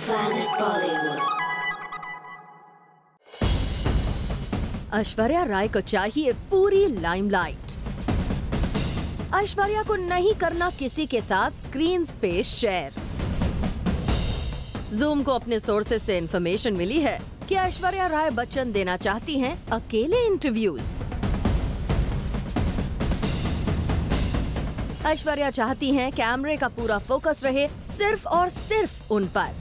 Planet Bollywood. Aishwarya Rai को चाहिए पूरी लाइमलाइट। ऐश्वर्या को नहीं करना किसी के साथ स्क्रीन स्पेस शेयर। जूम को अपने सोर्सेस से इंफॉर्मेशन मिली है कि ऐश्वर्या राय बच्चन देना चाहती हैं अकेले इंटरव्यूज। ऐश्वर्या चाहती हैं कैमरे का पूरा फोकस रहे सिर्फ और सिर्फ उन पर।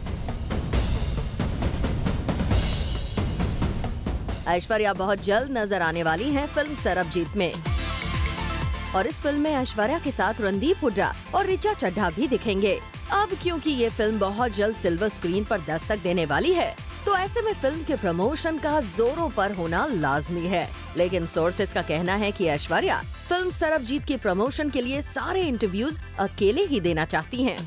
ऐश्वर्या बहुत जल्द नजर आने वाली हैं फिल्म सरबजीत में, और इस फिल्म में ऐश्वर्या के साथ रणदीप हुड्डा और ऋचा चड्ढा भी दिखेंगे। अब क्योंकि ये फिल्म बहुत जल्द सिल्वर स्क्रीन पर दस्तक देने वाली है, तो ऐसे में फिल्म के प्रमोशन का जोरों पर होना लाजमी है। लेकिन सोर्सेस का कहना है कि ऐश्वर्या फिल्म सरबजीत के प्रमोशन के लिए सारे इंटरव्यूज अकेले ही देना चाहती हैं।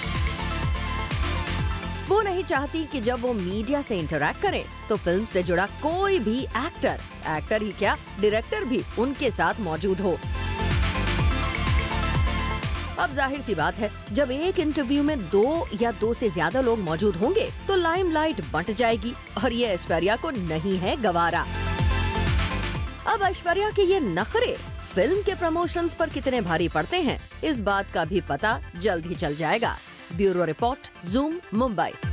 वो नहीं चाहती कि जब वो मीडिया से इंटरैक्ट करें तो फिल्म से जुड़ा कोई भी एक्टर ही क्या, डायरेक्टर भी उनके साथ मौजूद हो। अब जाहिर सी बात है, जब एक इंटरव्यू में 2 या 2 से ज्यादा लोग मौजूद होंगे तो लाइमलाइट बंट जाएगी, और ये ऐश्वर्या को नहीं है गवारा। अब ऐश्वर्या के ये नखरे फिल्म के प्रमोशंस पर कितने भारी पड़ते हैं, इस बात का भी पता जल्द ही चल जाएगा। Bureau report, zoom, Mumbai.